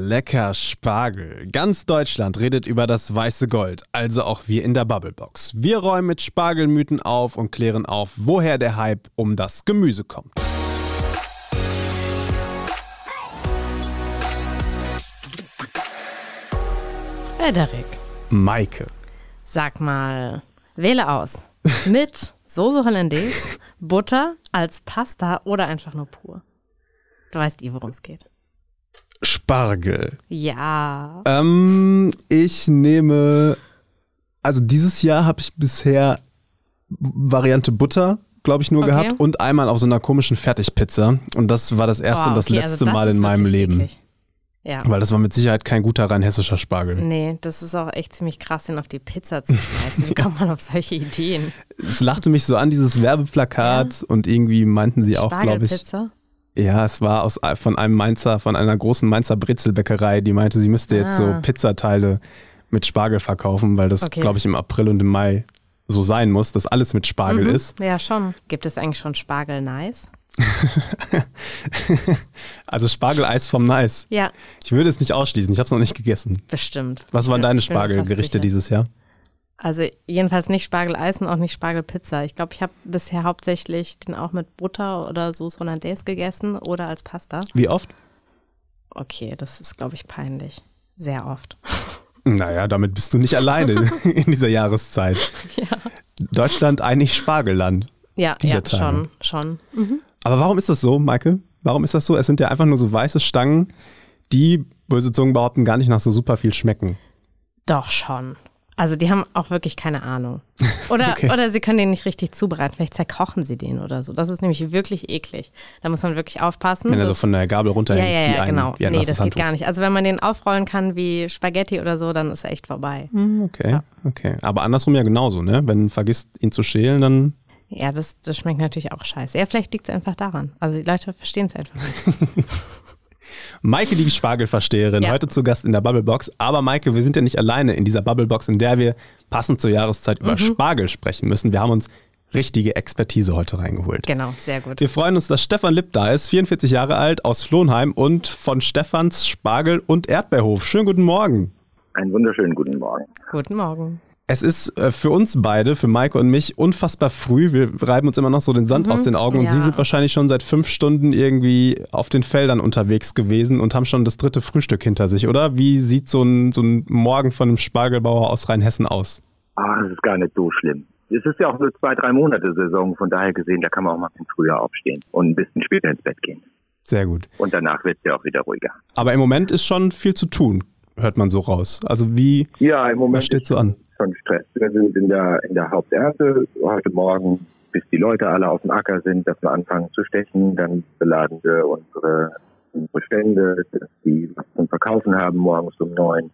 lecker Spargel. Ganz Deutschland redet über das weiße Gold, also auch wir in der Bubblebox. Wir räumen mit Spargelmythen auf und klären auf, woher der Hype um das Gemüse kommt. Frederik. Maike. Sag mal, wähle aus. Mit Soße Hollandaise, Butter, als Pasta oder einfach nur pur. Du weißt worum es geht. Spargel. Ja. Ich nehme, also dieses Jahr habe ich bisher Variante Butter, glaube ich, nur gehabt und einmal auf so einer komischen Fertigpizza. Und das war das erste und das letzte Mal in meinem Leben. Eklig. Ja. Weil das war mit Sicherheit kein guter rheinhessischer Spargel. Nee, das ist auch echt ziemlich krass, den auf die Pizza zu schmeißen. Wie kommt man auf solche Ideen? Es lachte mich so an, dieses Werbeplakat, und irgendwie meinten sie auch, glaube ich. Spargelpizza? Ja, es war von einer großen Mainzer Brezelbäckerei, die meinte, sie müsste jetzt so Pizzateile mit Spargel verkaufen, weil das, glaube ich, im April und im Mai so sein muss, dass alles mit Spargel ist. Ja, schon. Gibt es eigentlich schon Spargel-Nice? Also Spargeleis vom Nice. Ja. Ich würde es nicht ausschließen, ich habe es noch nicht gegessen. Bestimmt. Was waren deine Spargelgerichte dieses Jahr? Also jedenfalls nicht Spargeleis und auch nicht Spargelpizza. Ich glaube, ich habe bisher hauptsächlich den auch mit Butter oder Soße Hollandaise gegessen oder als Pasta. Wie oft? Okay, das ist, glaube ich, peinlich. Sehr oft. Naja, damit bist du nicht alleine in dieser Jahreszeit. Ja. Deutschland eigentlich Spargelland. Ja, schon. Mhm. Aber warum ist das so, Maike? Warum ist das so? Es sind ja einfach nur so weiße Stangen, die, böse Zungen behaupten, gar nicht nach so super viel schmecken. Doch schon. Also die haben auch wirklich keine Ahnung. Oder sie können den nicht richtig zubereiten. Vielleicht zerkochen sie den oder so. Das ist nämlich wirklich eklig. Da muss man wirklich aufpassen. Wenn er so von der Gabel runterhängt. Ja, genau. Wie ein nee, das geht Handtuch. gar nicht. Also wenn man den aufrollen kann wie Spaghetti oder so, dann ist er echt vorbei. Okay. Aber andersrum ja genauso, ne? Wenn man vergisst, ihn zu schälen, dann... Ja, das schmeckt natürlich auch scheiße. Ja, vielleicht liegt es einfach daran. Also die Leute verstehen es einfach nicht. Maike, die Spargelversteherin, heute zu Gast in der Bubblebox. Aber Maike, wir sind ja nicht alleine in dieser Bubblebox, in der wir passend zur Jahreszeit über Spargel sprechen müssen. Wir haben uns richtige Expertise heute reingeholt. Genau, sehr gut. Wir freuen uns, dass Stefan Lipp da ist, 44 Jahre alt, aus Flohnheim und von Stefans Spargel- und Erdbeerhof. Schönen guten Morgen. Einen wunderschönen guten Morgen. Guten Morgen. Es ist für uns beide, für Maike und mich, unfassbar früh. Wir reiben uns immer noch so den Sand aus den Augen. Und Sie sind wahrscheinlich schon seit 5 Stunden irgendwie auf den Feldern unterwegs gewesen und haben schon das 3. Frühstück hinter sich, oder? Wie sieht so ein Morgen von einem Spargelbauer aus Rheinhessen aus? Das ist gar nicht so schlimm. Es ist ja auch nur 2-3 Monate Saison, von daher gesehen, da kann man auch mal ein bisschen früher aufstehen und ein bisschen später ins Bett gehen. Sehr gut. Und danach wird es ja auch wieder ruhiger. Aber im Moment ist schon viel zu tun, hört man so raus. Also was steht so an? Schon Stress. Wir sind in der Haupternte heute Morgen, bis die Leute alle auf dem Acker sind, dass wir anfangen zu stechen. Dann beladen wir unsere Stände, dass die was zum Verkaufen haben, morgens um 9.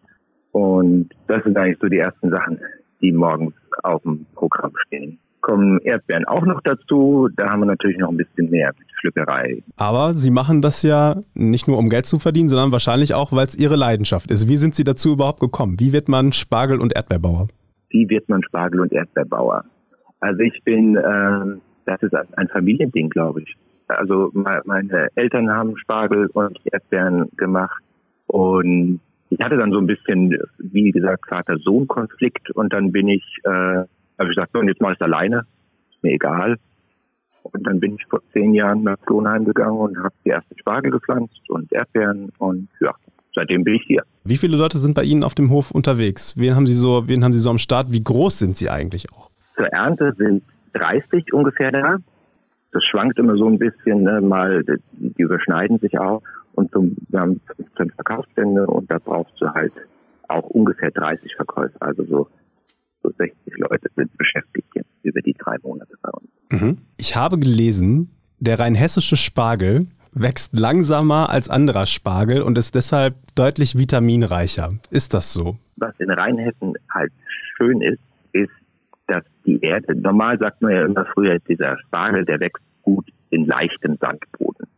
Und das sind eigentlich so die ersten Sachen, die morgens auf dem Programm stehen. Kommen Erdbeeren auch noch dazu. Da haben wir natürlich noch ein bisschen mehr mit Pflückerei. Aber Sie machen das ja nicht nur, um Geld zu verdienen, sondern wahrscheinlich auch, weil es Ihre Leidenschaft ist. Wie sind Sie dazu überhaupt gekommen? Wie wird man Spargel- und Erdbeerbauer? Wie wird man Spargel- und Erdbeerbauer? Also ich bin, das ist ein Familiending, glaube ich. Also meine Eltern haben Spargel und Erdbeeren gemacht und ich hatte dann so ein bisschen, wie gesagt, Vater-Sohn-Konflikt und dann bin ich, habe ich gesagt, so, und jetzt mache ich es alleine, ist mir egal. Und dann bin ich vor 10 Jahren nach Flohnheim gegangen und habe die ersten Spargel gepflanzt und Erdbeeren und ja, seitdem bin ich hier. Wie viele Leute sind bei Ihnen auf dem Hof unterwegs? Wen haben Sie so am Start? Wie groß sind Sie eigentlich auch? Zur Ernte sind 30 ungefähr da. Das schwankt immer so ein bisschen, ne? Mal, die überschneiden sich auch. Und wir haben 15 Verkaufsstände und da brauchst du halt auch ungefähr 30 Verkäufer. Also so 60 Leute sind beschäftigt jetzt über die 3 Monate bei uns. Ich habe gelesen, der rheinhessische Spargel wächst langsamer als anderer Spargel und ist deshalb deutlich vitaminreicher. Ist das so? Was in Rheinhessen halt schön ist, dass die Erde, normal sagt man ja immer früher, dieser Spargel, der wächst gut in leichtem Sandboden.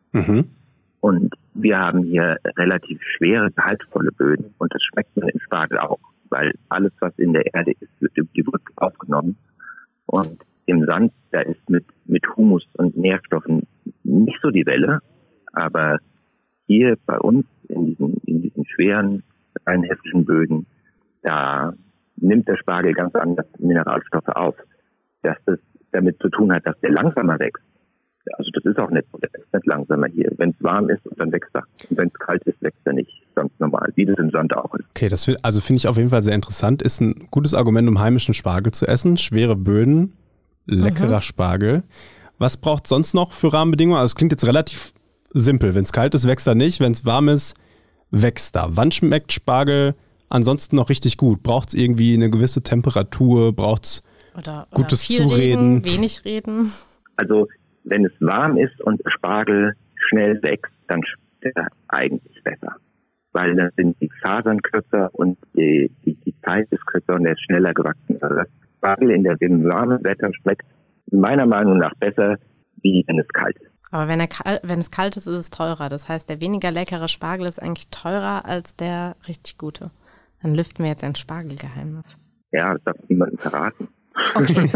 Und wir haben hier relativ schwere, gehaltvolle Böden und das schmeckt man im Spargel auch, weil alles, was in der Erde ist, die wird aufgenommen. Und im Sand, da ist mit Humus und Nährstoffen nicht so die Welle, aber hier bei uns in diesen schweren, rein hessischen Böden, da nimmt der Spargel ganz anders Mineralstoffe auf. Dass das damit zu tun hat, dass der langsamer wächst. Also das ist auch nicht so, der wächst nicht langsamer hier. Wenn es warm ist, dann wächst er. Und wenn es kalt ist, wächst er nicht ganz normal, wie das im Sand auch ist. Okay, das finde ich auf jeden Fall sehr interessant. Ist ein gutes Argument, um heimischen Spargel zu essen. Schwere Böden, leckerer Spargel. Was braucht es sonst noch für Rahmenbedingungen? Also es klingt jetzt relativ simpel. Wenn es kalt ist, wächst er nicht. Wenn es warm ist, wächst er. Wann schmeckt Spargel ansonsten noch richtig gut? Braucht es irgendwie eine gewisse Temperatur? Braucht es gutes viel Zureden? Reden, wenig reden? Also wenn es warm ist und der Spargel schnell wächst, dann schmeckt er eigentlich besser. Weil dann sind die Fasern kürzer und die Zeit ist kürzer und er ist schneller gewachsen. Also das Spargel im warmen Wetter schmeckt meiner Meinung nach besser, wie wenn es kalt ist. Aber wenn es kalt ist, ist es teurer. Das heißt, der weniger leckere Spargel ist eigentlich teurer als der richtig gute. Dann lüften wir jetzt ein Spargelgeheimnis. Ja, das darf niemandem verraten. Okay.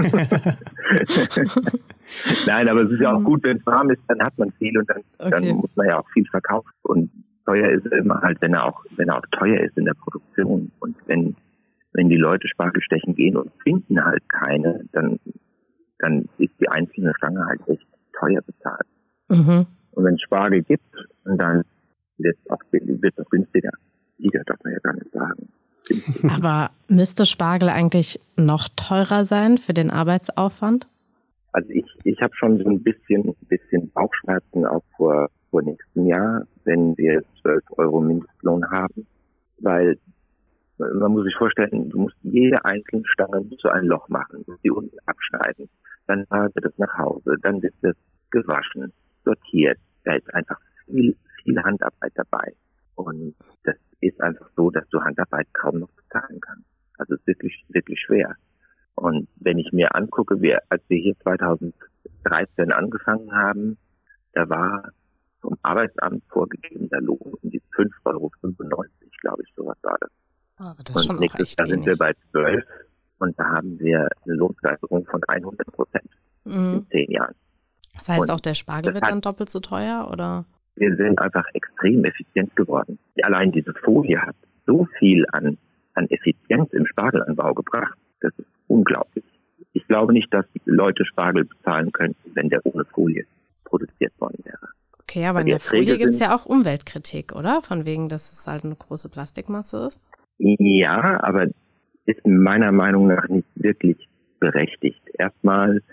Nein, aber es ist ja auch gut, wenn es warm ist, dann hat man viel und dann muss man ja auch viel verkaufen. Und teuer ist er immer halt, wenn er auch teuer ist in der Produktion. Und wenn die Leute Spargel stechen gehen und finden halt keine, dann ist die einzelne Stange halt echt teuer bezahlt. Und wenn es Spargel gibt, dann wird es auch günstiger. Das darf man ja gar nicht sagen. Aber müsste Spargel eigentlich noch teurer sein für den Arbeitsaufwand? Also ich habe schon so ein bisschen Bauchschmerzen auch vor nächstem Jahr, wenn wir 12 € Mindestlohn haben, weil man muss sich vorstellen, du musst jede einzelne Stange zu ein Loch machen, musst die unten abschneiden, dann fahrt das nach Hause, dann wird das gewaschen, sortiert, da ist einfach viel Handarbeit dabei und das ist einfach so, dass du Handarbeit kaum noch bezahlen kannst. Also es ist wirklich, wirklich schwer. Und wenn ich mir angucke, als wir hier 2013 angefangen haben, da war vom Arbeitsamt vorgegebener Lohn um die 5,95 €, glaube ich, sowas war das. Aber das ist schon und nächstes Jahr sind wir bei 12 und da haben wir eine Lohnsteigerung von 100% in 10 Jahren. Das heißt, auch der Spargel wird dann doppelt so teuer, oder? Wir sind einfach extrem effizient geworden. Allein diese Folie hat so viel an Effizienz im Spargelanbau gebracht. Das ist unglaublich. Ich glaube nicht, dass die Leute Spargel bezahlen könnten, wenn der ohne Folie produziert worden wäre. Okay, aber in der Folie gibt es ja auch Umweltkritik, oder? Von wegen, dass es halt eine große Plastikmasse ist. Ja, aber ist meiner Meinung nach nicht wirklich berechtigt. Erstmal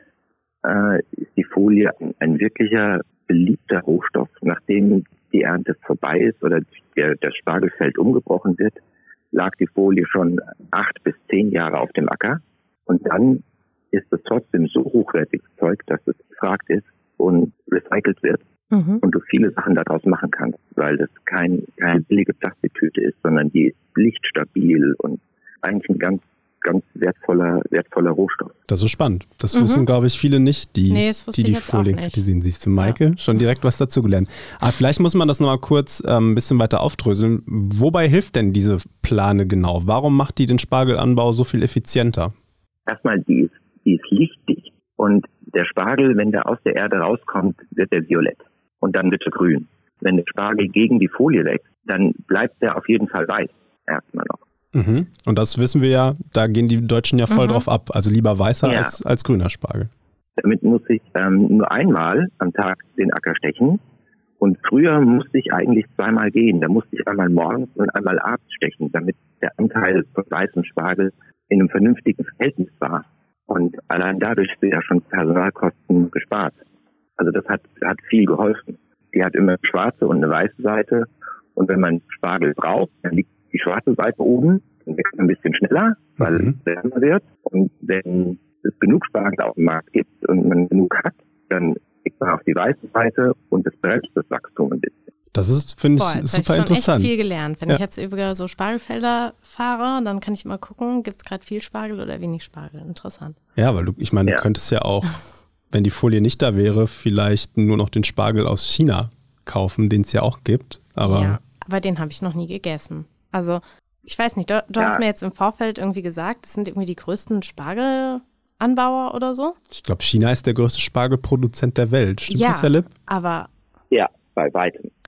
ist die Folie ein wirklicher beliebter Rohstoff. Nachdem die Ernte vorbei ist oder das Spargelfeld umgebrochen wird, lag die Folie schon 8 bis 10 Jahre auf dem Acker. Und dann ist es trotzdem so hochwertiges Zeug, dass es gefragt ist und recycelt wird. Und du viele Sachen daraus machen kannst, weil das keine billige Plastiktüte ist, sondern die ist lichtstabil und eigentlich ein ganz, ganz wertvoller Rohstoff. Das ist spannend. Das wissen, glaube ich, viele nicht, die Folien kritisieren. Siehst du, Maike, schon direkt was dazugelernt. Aber vielleicht muss man das nochmal kurz ein bisschen weiter aufdröseln. Wobei hilft denn diese Plane genau? Warum macht die den Spargelanbau so viel effizienter? Erstmal, die ist lichtdicht. Und der Spargel, wenn der aus der Erde rauskommt, wird er violett. Und dann wird er grün. Wenn der Spargel gegen die Folie wächst, dann bleibt der auf jeden Fall weiß. Erstmal noch. Und das wissen wir ja, da gehen die Deutschen ja voll drauf ab. Also lieber weißer als grüner Spargel. Damit muss ich nur einmal am Tag den Acker stechen. Und früher musste ich eigentlich 2-mal gehen. Da musste ich einmal morgens und einmal abends stechen, damit der Anteil von weißem Spargel in einem vernünftigen Verhältnis war. Und allein dadurch wird ja schon Personalkosten gespart. Also das hat viel geholfen. Die hat immer eine schwarze und eine weiße Seite. Und wenn man Spargel braucht, dann liegt die schwarze Seite oben, dann wächst man ein bisschen schneller, weil es wärmer wird. Und wenn es genug Spargel auf dem Markt gibt und man genug hat, dann kriegt man auf die weiße Seite und es bremst das Wachstum ein bisschen. Das ist, finde ich, super interessant. Ich habe echt viel gelernt. Wenn ich jetzt über so Spargelfelder fahre, dann kann ich immer gucken, gibt es gerade viel Spargel oder wenig Spargel. Interessant. Ja, weil du könntest ja auch, wenn die Folie nicht da wäre, vielleicht nur noch den Spargel aus China kaufen, den es ja auch gibt. Aber den habe ich noch nie gegessen. Also, ich weiß nicht, du hast mir jetzt im Vorfeld irgendwie gesagt, das sind irgendwie die größten Spargelanbauer oder so? Ich glaube, China ist der größte Spargelproduzent der Welt. Stimmt das, Herr Lipp? Aber... Ja, bei weitem.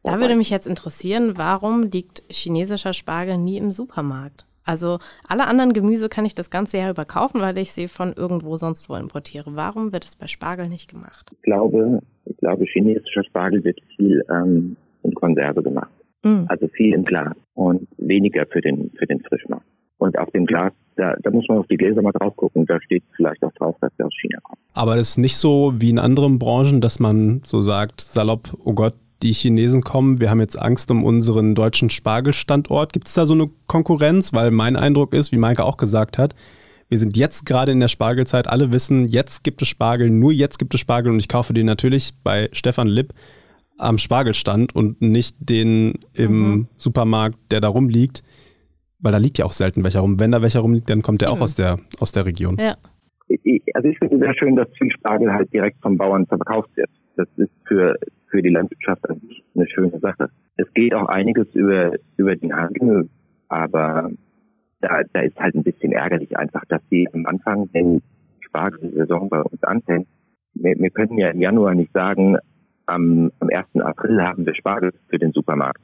Da würde mich jetzt interessieren, warum liegt chinesischer Spargel nie im Supermarkt? Also alle anderen Gemüse kann ich das ganze Jahr über kaufen, weil ich sie von irgendwo sonst wo importiere. Warum wird es bei Spargel nicht gemacht? Ich glaube, chinesischer Spargel wird viel in Konserve gemacht. Also viel im Glas und weniger für den Frischmarkt. Und auf dem Glas, da muss man auf die Gläser mal drauf gucken. Da steht vielleicht auch drauf, dass der aus China kommt. Aber das ist nicht so wie in anderen Branchen, dass man so sagt, salopp, oh Gott, die Chinesen kommen, wir haben jetzt Angst um unseren deutschen Spargelstandort. Gibt es da so eine Konkurrenz? Weil mein Eindruck ist, wie Maike auch gesagt hat, wir sind jetzt gerade in der Spargelzeit, alle wissen, jetzt gibt es Spargel, nur jetzt gibt es Spargel und ich kaufe den natürlich bei Stefan Lipp am Spargelstand und nicht den im Supermarkt, der da rumliegt, weil da liegt ja auch selten welcher rum. Wenn da welcher rumliegt, dann kommt der auch aus der Region. Ja. Also ich finde es sehr schön, dass viel Spargel halt direkt vom Bauern verkauft wird. Das ist für die Landwirtschaft eigentlich eine schöne Sache. Es geht auch einiges über den Handel, aber da ist halt ein bisschen ärgerlich einfach, dass die am Anfang, wenn die Spargelsaison bei uns anfängt, wir können ja im Januar nicht sagen, am 1. April haben wir Spargel für den Supermarkt,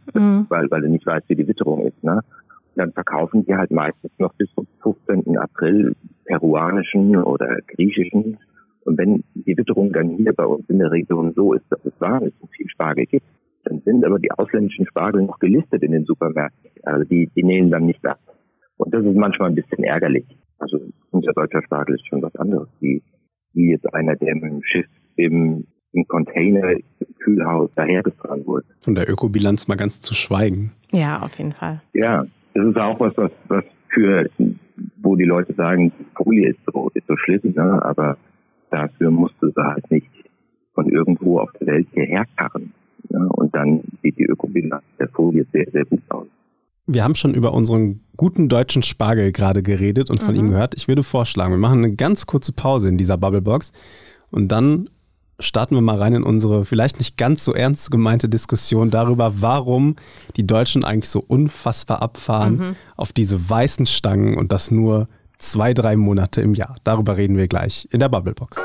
weil du nicht weißt, wie die Witterung ist, ne? Und dann verkaufen die halt meistens noch bis zum 15. April peruanischen oder griechischen. Und wenn die Witterung dann hier bei uns in der Region so ist, dass es warm ist und viel Spargel gibt, dann sind aber die ausländischen Spargel noch gelistet in den Supermärkten. Also die nehmen dann nicht ab. Und das ist manchmal ein bisschen ärgerlich. Also unser deutscher Spargel ist schon was anderes, wie jetzt einer, der mit dem Schiff im Container im Kühlhaus dahergefahren wurde. Von der Ökobilanz mal ganz zu schweigen. Ja, auf jeden Fall. Ja, das ist auch was für, wo die Leute sagen, Folie ist so schlimm, ne? Aber dafür musst du sie halt nicht von irgendwo auf der Welt hierher karren. Ne? Und dann sieht die Ökobilanz der Folie sehr, sehr gut aus. Wir haben schon über unseren guten deutschen Spargel gerade geredet und von ihm gehört. Ich würde vorschlagen, wir machen eine ganz kurze Pause in dieser Bubblebox und dann starten wir mal rein in unsere vielleicht nicht ganz so ernst gemeinte Diskussion darüber, warum die Deutschen eigentlich so unfassbar abfahren auf diese weißen Stangen und das nur 2-3 Monate im Jahr. Darüber reden wir gleich in der Bubblebox.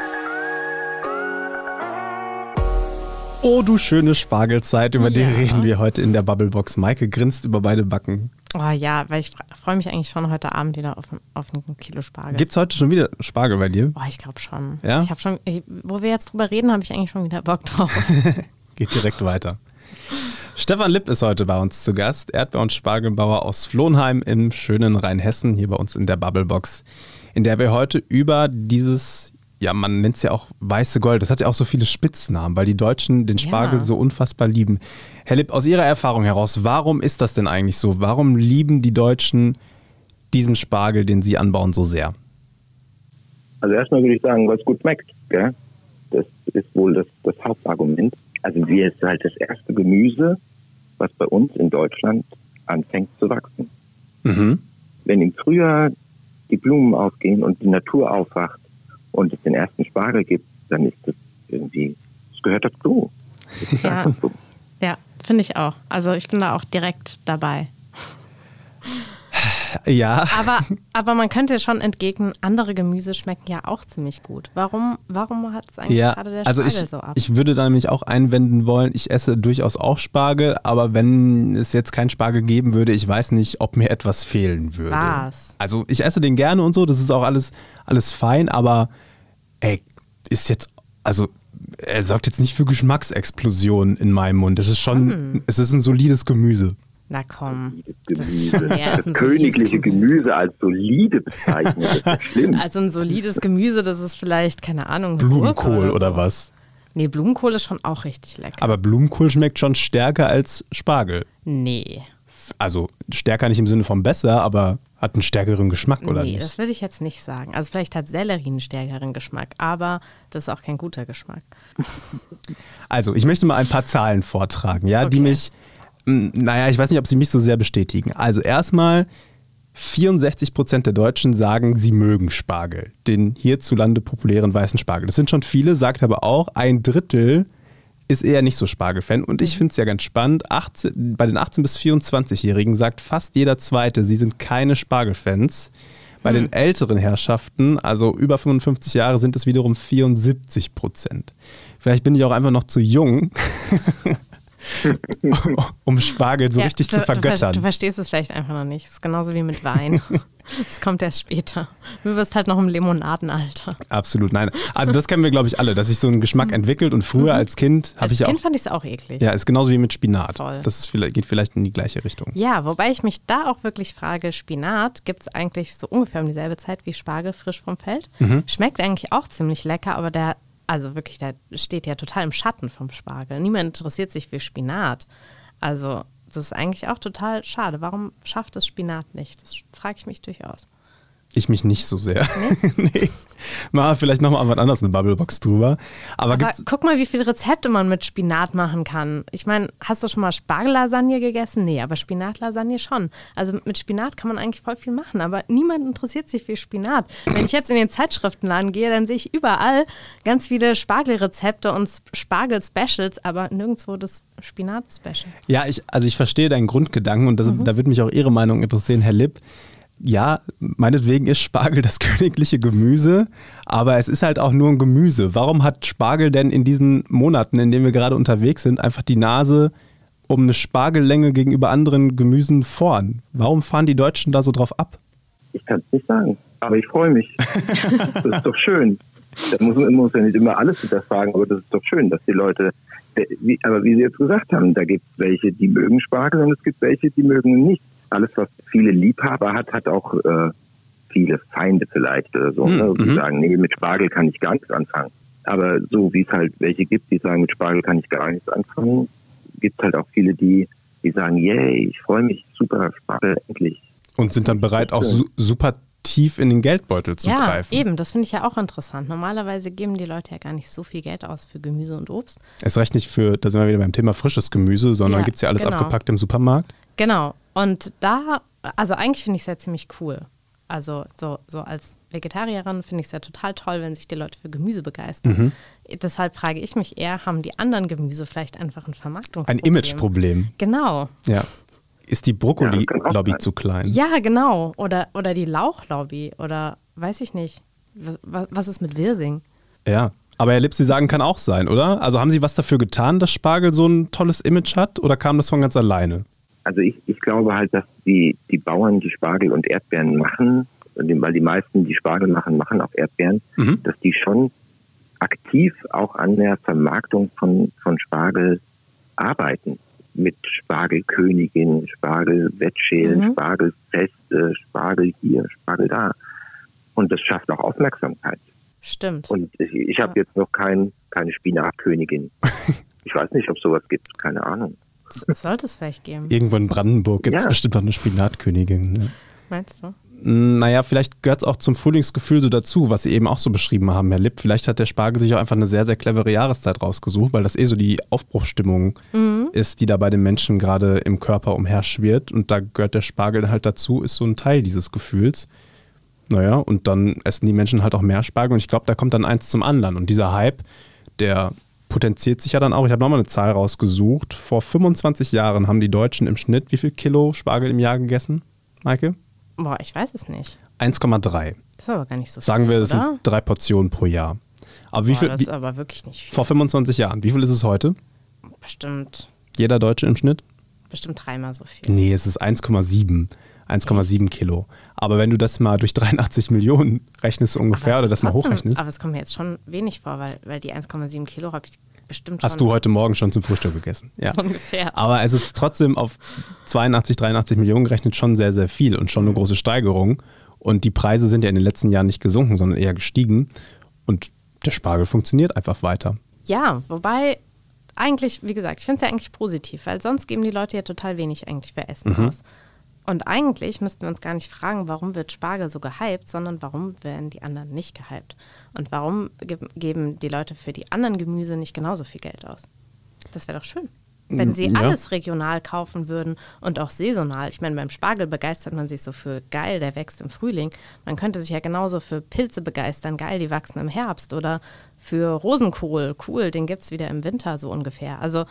Oh, du schöne Spargelzeit, über die reden wir heute in der Bubblebox. Maike grinst über beide Backen. Oh ja, weil ich freue mich eigentlich schon heute Abend wieder auf ein Kilo Spargel. Gibt's heute schon wieder Spargel bei dir? Oh, ich glaube schon. Ja? Ich habe schon, wo wir jetzt drüber reden, habe ich eigentlich schon wieder Bock drauf. Geht direkt weiter. Stefan Lipp ist heute bei uns zu Gast, Erdbeer- und Spargelbauer aus Flohnheim im schönen Rheinhessen, hier bei uns in der Bubblebox, in der wir heute über dieses, ja, man nennt es ja auch weiße Gold, das hat ja auch so viele Spitznamen, weil die Deutschen den Spargel so unfassbar lieben. Herr Lipp, aus Ihrer Erfahrung heraus, warum ist das denn eigentlich so? Warum lieben die Deutschen diesen Spargel, den Sie anbauen, so sehr? Also erstmal würde ich sagen, weil es gut schmeckt. Gell? Das ist wohl das Hauptargument. Also wir ist halt das erste Gemüse, was bei uns in Deutschland anfängt zu wachsen. Wenn im Frühjahr die Blumen aufgehen und die Natur aufwacht und es den ersten Spargel gibt, dann ist das irgendwie, das gehört dazu. Ja, finde ich auch. Also ich bin da auch direkt dabei. Ja. Aber man könnte schon entgegnen, andere Gemüse schmecken ja auch ziemlich gut. Warum hat es eigentlich gerade der Spargel so ab? Ich würde da nämlich auch einwenden wollen, ich esse durchaus auch Spargel, aber wenn es jetzt keinen Spargel geben würde, ich weiß nicht, ob mir etwas fehlen würde. Was? Also ich esse den gerne und so, das ist auch alles fein, aber ist jetzt, also er sorgt jetzt nicht für Geschmacksexplosionen in meinem Mund. Das ist schon, es ist ein solides Gemüse. Na komm, das ist schon mehr als ein königliche Gemüse als solide bezeichnet, das ist ja schlimm. Also ein solides Gemüse, das ist vielleicht, keine Ahnung, Blumenkohl oder was? Nee, Blumenkohl ist schon auch richtig lecker. Aber Blumenkohl schmeckt schon stärker als Spargel. Nee. Also stärker nicht im Sinne von besser, aber hat einen stärkeren Geschmack, oder nicht? Nee, das würde ich jetzt nicht sagen. Also vielleicht hat Sellerie einen stärkeren Geschmack, aber das ist auch kein guter Geschmack. Also ich möchte mal ein paar Zahlen vortragen, ja, die mich, ich weiß nicht, ob sie mich so sehr bestätigen. Also erstmal 64% der Deutschen sagen, sie mögen Spargel, den hierzulande populären weißen Spargel. Das sind schon viele, sagt aber auch, 1/3 ist eher nicht so Spargelfan. Und ich finde es ja ganz spannend, bei den 18- bis 24-Jährigen sagt fast jeder Zweite, sie sind keine Spargelfans. Bei den älteren Herrschaften, also über 55 Jahre, sind es wiederum 74%. Vielleicht bin ich auch einfach noch zu jung. um Spargel so richtig zu vergöttern. Du verstehst es vielleicht einfach noch nicht. Es ist genauso wie mit Wein. Das kommt erst später. Du wirst halt noch im Limonadenalter. Absolut, nein. Also das kennen wir, glaube ich, alle, dass sich so ein Geschmack entwickelt und früher als Kind habe ich ja auch... Als Kind fand ich es auch eklig. Ja, ist genauso wie mit Spinat. Voll. Das geht vielleicht in die gleiche Richtung. Ja, wobei ich mich da auch wirklich frage, Spinat gibt es eigentlich so ungefähr um dieselbe Zeit wie Spargel frisch vom Feld. Schmeckt eigentlich auch ziemlich lecker, aber der steht ja total im Schatten vom Spargel. Niemand interessiert sich für Spinat. Also das ist eigentlich auch total schade. Warum schafft es Spinat nicht? Das frage ich mich durchaus. Ich mich nicht so sehr. Nee. Mal vielleicht nochmal was anderes, eine Bubblebox drüber. Aber guck mal, wie viele Rezepte man mit Spinat machen kann. Ich meine, hast du schon mal Spargellasagne gegessen? Nee, aber Spinatlasagne schon. Also mit Spinat kann man eigentlich voll viel machen, aber niemand interessiert sich für Spinat. Wenn ich jetzt in den Zeitschriftenladen gehe, dann sehe ich überall ganz viele Spargelrezepte und Spargel-Specials, aber nirgendwo das Spinat-Special. Ja, ich verstehe deinen Grundgedanken und da würde mich auch Ihre Meinung interessieren, Herr Lipp. Ja, meinetwegen ist Spargel das königliche Gemüse, aber es ist halt auch nur ein Gemüse. Warum hat Spargel denn in diesen Monaten, in denen wir gerade unterwegs sind, einfach die Nase um eine Spargellänge gegenüber anderen Gemüsen vorn? Warum fahren die Deutschen da so drauf ab? Ich kann es nicht sagen, aber ich freue mich. Das ist doch schön. Da muss ja nicht immer alles hinterfragen, aber das ist doch schön, dass die Leute, aber wie Sie jetzt gesagt haben, da gibt es welche, die mögen Spargel und es gibt welche, die mögen ihn nicht. Alles, was viele Liebhaber hat auch viele Feinde vielleicht oder so. Die sagen, nee, mit Spargel kann ich gar nichts anfangen. Aber so wie es halt welche gibt, die sagen, mit Spargel kann ich gar nichts anfangen, gibt es halt auch viele, die sagen, yay, ich freue mich, super, Spargel, endlich. Und sind dann bereit, auch super tief in den Geldbeutel zu greifen. Ja, eben, das finde ich ja auch interessant. Normalerweise geben die Leute ja gar nicht so viel Geld aus für Gemüse und Obst. Es reicht nicht da sind wir wieder beim Thema frisches Gemüse, sondern gibt es ja alles abgepackt im Supermarkt. Genau. Und also eigentlich finde ich es ja ziemlich cool. Also so als Vegetarierin finde ich es ja total toll, wenn sich die Leute für Gemüse begeistern. Deshalb frage ich mich eher, haben die anderen Gemüse vielleicht einfach ein Vermarktungsproblem? Ein Imageproblem. Genau. Ja. Ist die Brokkoli-Lobby zu klein? Ja, genau. Oder die Lauchlobby oder weiß ich nicht. Was ist mit Wirsing? Ja. Aber Herr Lipp, Sie sagen, kann auch sein, oder? Also haben Sie was dafür getan, dass Spargel so ein tolles Image hat oder kam das von ganz alleine? Also ich glaube halt, dass die Bauern, die Spargel und Erdbeeren machen, weil die meisten, die Spargel machen auch Erdbeeren, dass die schon aktiv auch an der Vermarktung von Spargel arbeiten. Mit Spargelkönigin, Spargelwettschälen, Spargelfeste, Spargel hier, Spargel da. Und das schafft auch Aufmerksamkeit. Stimmt. Und ich habe jetzt noch keine Spinatkönigin. Ich weiß nicht, ob es sowas gibt, keine Ahnung. Das sollte es vielleicht geben. Irgendwo in Brandenburg gibt es bestimmt auch eine Spinatkönigin. Ne? Meinst du? Naja, vielleicht gehört es auch zum Frühlingsgefühl so dazu, was Sie eben auch so beschrieben haben, Herr Lipp. Vielleicht hat der Spargel sich auch einfach eine sehr, sehr clevere Jahreszeit rausgesucht, weil das so die Aufbruchsstimmung ist, die da bei den Menschen gerade im Körper umherschwirrt. Und da gehört der Spargel halt dazu, ist so ein Teil dieses Gefühls. Naja, und dann essen die Menschen halt auch mehr Spargel. Und ich glaube, da kommt dann eins zum anderen. Und dieser Hype, der potenziert sich ja dann auch. Ich habe nochmal eine Zahl rausgesucht. Vor 25 Jahren haben die Deutschen im Schnitt wie viel Kilo Spargel im Jahr gegessen, Maike? Boah, ich weiß es nicht. 1,3. Das ist aber gar nicht so viel, sagen wir, das oder? sind 3 Portionen pro Jahr. Aber Das ist aber wirklich nicht viel. Vor 25 Jahren. Wie viel ist es heute? Bestimmt. Jeder Deutsche im Schnitt? Bestimmt 3-mal so viel. Nee, es ist 1,7. 1,7 Kilo. Aber wenn du das mal durch 83 Millionen rechnest ungefähr oder das mal hochrechnest. Aber es kommt mir jetzt schon wenig vor, weil die 1,7 Kilo habe ich bestimmt schon. Hast du heute Morgen schon zum Frühstück gegessen? Ja. So ungefähr. Aber es ist trotzdem auf 82, 83 Millionen gerechnet schon sehr, sehr viel und schon eine große Steigerung. Und die Preise sind ja in den letzten Jahren nicht gesunken, sondern eher gestiegen. Und der Spargel funktioniert einfach weiter. Ja, wobei eigentlich, wie gesagt, ich finde es ja eigentlich positiv, weil sonst geben die Leute ja total wenig eigentlich für Essen aus. Und eigentlich müssten wir uns gar nicht fragen, warum wird Spargel so gehypt, sondern warum werden die anderen nicht gehypt? Und warum geben die Leute für die anderen Gemüse nicht genauso viel Geld aus? Das wäre doch schön, wenn sie alles regional kaufen würden und auch saisonal. Ich meine, beim Spargel begeistert man sich so für geil, der wächst im Frühling. Man könnte sich ja genauso für Pilze begeistern, geil, die wachsen im Herbst. Oder für Rosenkohl, cool, den gibt es wieder im Winter so ungefähr. Also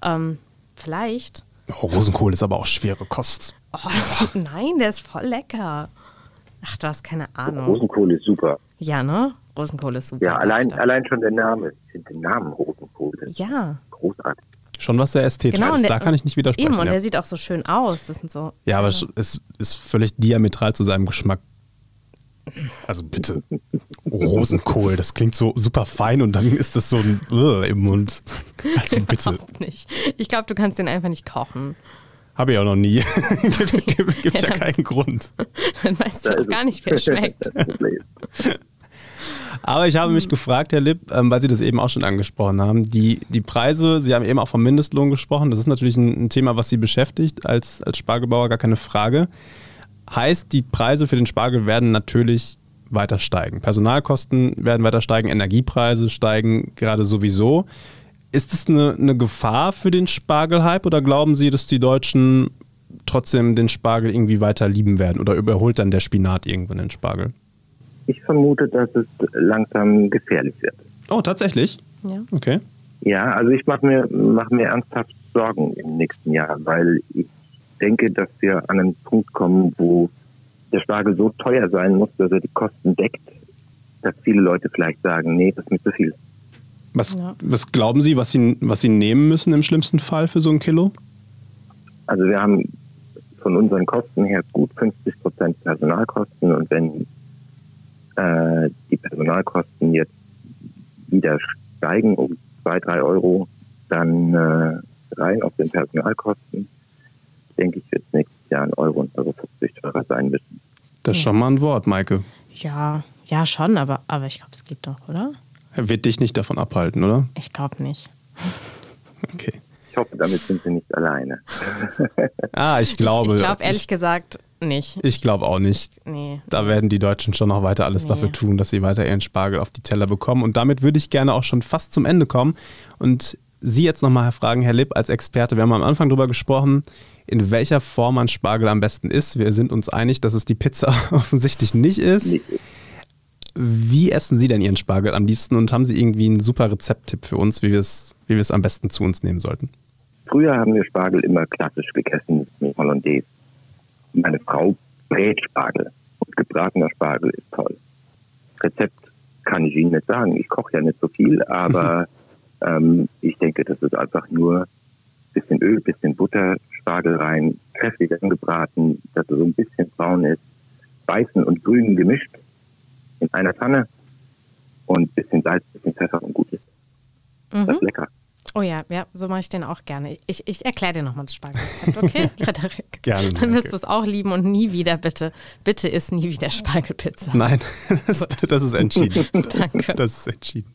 vielleicht... Oh, Rosenkohl ist aber auch schwere Kost. Oh, nein, der ist voll lecker. Ach, du hast keine Ahnung. Rosenkohl ist super. Ja, ne? Rosenkohl ist super. Ja, allein schon der Name. Ich finde den Namen Rosenkohl ja. großartig. Schon was sehr ästhetisch Genau, ist. Da kann ich nicht widersprechen. Eben, und der sieht auch so schön aus. Das sind so. Ja, aber es ist völlig diametral zu seinem Geschmack. Also bitte. Rosenkohl, das klingt so super fein und dann ist das so ein im Mund. Also bitte. Überhaupt nicht. Ich glaube, du kannst den einfach nicht kochen. Habe ich auch noch nie. Gibt ja keinen Grund. Dann weißt du auch gar nicht, wie er schmeckt. Aber ich habe mich gefragt, Herr Lipp, weil Sie das eben auch schon angesprochen haben, die Preise, Sie haben eben auch vom Mindestlohn gesprochen, das ist natürlich ein Thema, was Sie beschäftigt als Spargelbauer, gar keine Frage. Heißt, die Preise für den Spargel werden natürlich weiter steigen. Personalkosten werden weiter steigen, Energiepreise steigen gerade sowieso. Ist es eine Gefahr für den Spargelhype oder glauben Sie, dass die Deutschen trotzdem den Spargel irgendwie weiter lieben werden oder überholt dann der Spinat irgendwann den Spargel? Ich vermute, dass es langsam gefährlich wird. Oh, tatsächlich? Ja. Okay. Ja, also ich mache mir ernsthaft Sorgen im nächsten Jahr, weil ich denke, dass wir an einen Punkt kommen, wo der Spargel so teuer sein muss, dass er die Kosten deckt, dass viele Leute vielleicht sagen, nee, das ist mir zu viel. Was glauben Sie, was Sie nehmen müssen im schlimmsten Fall für so ein Kilo? Also wir haben von unseren Kosten her gut 50% Personalkosten und wenn die Personalkosten jetzt wieder steigen um 2-3 Euro, dann rein auf den Personalkosten, denke ich, wird es nächstes Jahr 1 Euro und 1,50 Euro teurer sein müssen. Das ist schon mal ein Wort, Maike. Ja schon, aber ich glaube, es geht doch, oder? Er wird dich nicht davon abhalten, oder? Ich glaube nicht. Okay. Ich hoffe, damit sind Sie nicht alleine. Ich glaube. Ich glaube ehrlich gesagt nicht. Ich glaube auch nicht. Nee. Da werden die Deutschen schon noch weiter alles dafür tun, dass sie weiter ihren Spargel auf die Teller bekommen. Und damit würde ich gerne auch schon fast zum Ende kommen und Sie jetzt nochmal fragen, Herr Lipp, als Experte. Wir haben am Anfang darüber gesprochen, in welcher Form ein Spargel am besten ist. Wir sind uns einig, dass es die Pizza offensichtlich nicht ist. Wie essen Sie denn Ihren Spargel am liebsten und haben Sie irgendwie einen super Rezepttipp für uns, wie wir es am besten zu uns nehmen sollten? Früher haben wir Spargel immer klassisch gegessen mit Hollandaise. Meine Frau brät Spargel und gebratener Spargel ist toll. Rezept kann ich Ihnen nicht sagen. Ich koche ja nicht so viel, aber ich denke, das ist einfach nur bisschen Öl, bisschen Butter, Spargel rein, kräftig angebraten, dass er so ein bisschen braun ist, weißen und grünen gemischt in einer Pfanne und bisschen Salz, bisschen Pfeffer und gut ist. Das ist lecker. Oh ja, so mache ich den auch gerne. Ich erkläre dir nochmal das Spargelrezept, okay, Frederik? Gerne. Dann wirst du es auch lieben und nie wieder, bitte isst nie wieder Spargelpizza. Nein, das ist entschieden. Danke. Das ist entschieden.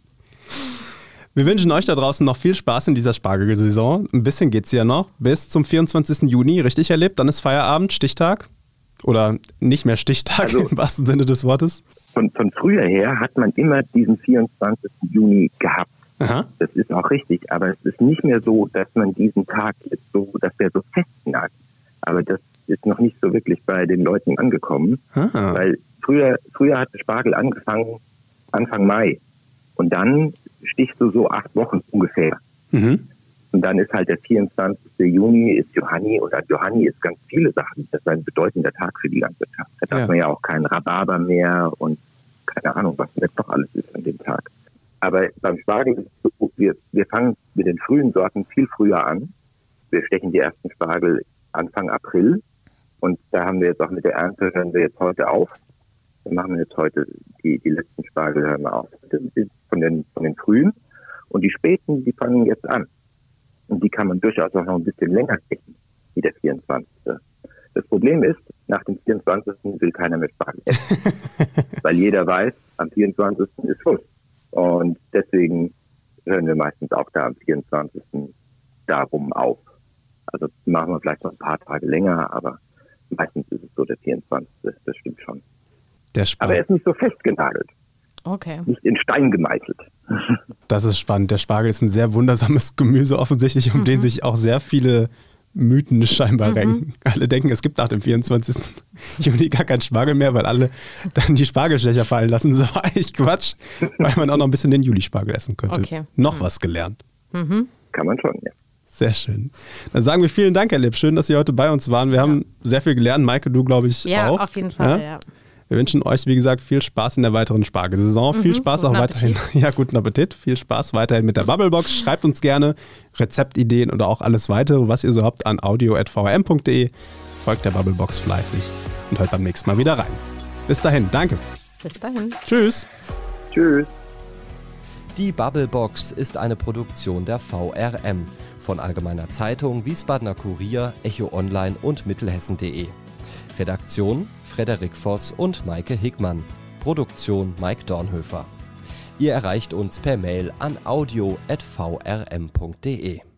Wir wünschen euch da draußen noch viel Spaß in dieser Spargelsaison. Ein bisschen geht es ja noch. Bis zum 24. Juni, richtig erlebt. Dann ist Feierabend, Stichtag. Oder nicht mehr Stichtag also, im wahrsten Sinne des Wortes. Von früher her hat man immer diesen 24. Juni gehabt. Aha. Das ist auch richtig, aber es ist nicht mehr so, dass man diesen Tag jetzt so, dass der so festnagt. Aber das ist noch nicht so wirklich bei den Leuten angekommen, weil früher hat der Spargel angefangen Anfang Mai und dann stichst du so 8 Wochen ungefähr. Mhm. Und dann ist halt der 24. Juni ist Johanni und an Johanni ist ganz viele Sachen. Das ist ein bedeutender Tag für die Landwirtschaft. Da darf man ja auch keinen Rhabarber mehr und keine Ahnung, was jetzt noch alles ist an dem Tag. Aber beim Spargel ist es so, wir fangen mit den frühen Sorten viel früher an. Wir stechen die ersten Spargel Anfang April und da haben wir jetzt auch mit der Ernte, hören wir jetzt heute auf. Wir machen jetzt heute die letzten Spargel hören wir auf von den frühen und die späten, die fangen jetzt an. Und die kann man durchaus auch noch ein bisschen länger stechen, wie der 24. Das Problem ist, nach dem 24. will keiner mehr Spargel essen. Weil jeder weiß, am 24. ist Schluss. Und deswegen hören wir meistens auch da am 24. darum auf. Also machen wir vielleicht noch ein paar Tage länger, aber meistens ist es so der 24. Das stimmt schon. Aber er ist nicht so festgenagelt. Okay. Nicht in Stein gemeißelt. Das ist spannend. Der Spargel ist ein sehr wundersames Gemüse offensichtlich, um den sich auch sehr viele Mythen scheinbar ranken. Alle denken, es gibt nach dem 24. Juni gar keinen Spargel mehr, weil alle dann die Spargelstecher fallen lassen. Das ist aber eigentlich Quatsch, weil man auch noch ein bisschen den Juli-Spargel essen könnte. Okay. Noch was gelernt. Kann man schon, ja. Sehr schön. Dann sagen wir vielen Dank, Herr Lipp. Schön, dass Sie heute bei uns waren. Wir haben sehr viel gelernt. Maike, du, glaube ich, auch. Ja, auf jeden Fall, ja. Wir wünschen euch, wie gesagt, viel Spaß in der weiteren Spargelsaison. Viel Spaß auch weiterhin. Ja, guten Appetit. Viel Spaß weiterhin mit der Bubblebox. Schreibt uns gerne Rezeptideen oder auch alles weitere, was ihr so habt, an audio@vrm.de. Folgt der Bubblebox fleißig und hört beim nächsten Mal wieder rein. Bis dahin, danke. Bis dahin. Tschüss. Tschüss. Die Bubblebox ist eine Produktion der VRM von Allgemeiner Zeitung, Wiesbadener Kurier, Echo Online und Mittelhessen.de. Redaktion Frederik Voss und Maike Hickmann. Produktion Mike Dornhöfer. Ihr erreicht uns per Mail an audio@vrm.de.